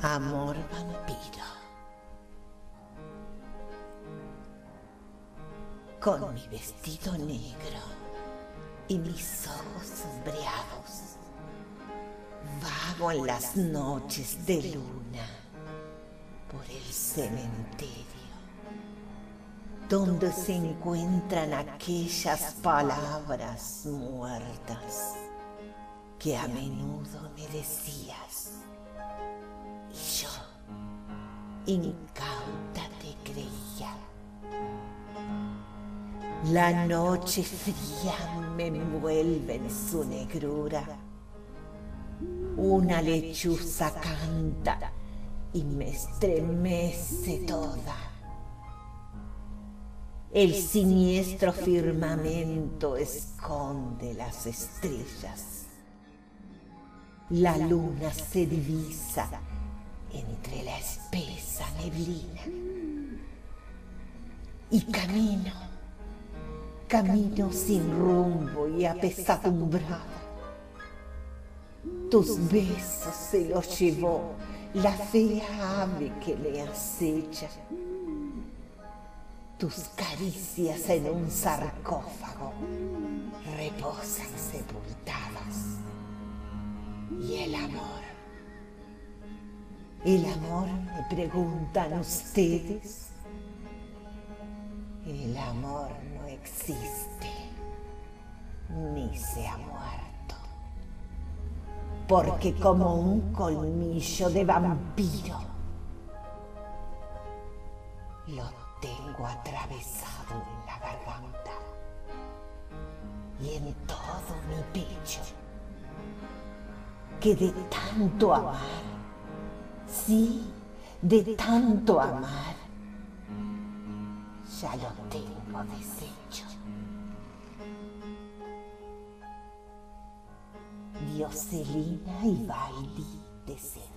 Amor vampiro. Con mi vestido negro y mis ojos sombreados, vago en las noches de luna por el cementerio, donde se encuentran aquellas palabras muertas que a menudo me decías, y yo, incauta, te creía. La noche fría me envuelve en su negrura. Una lechuza canta y me estremece toda. El siniestro firmamento esconde las estrellas. La luna se divisa entre la espesa neblina. Y camino sin rumbo y apesadumbrada. Tus besos se los llevó la fea ave que me acecha. Tus caricias en un sarcófago reposan sepultadas. Y el amor, me preguntan ustedes. El amor no existe, ni se ha muerto, porque como un colmillo de vampiro, lo tengo atravesado en la garganta y en todo mi pecho, que de tanto amar, sí, de tanto amar, ya lo tengo deshecho. Dioselina y Baldi de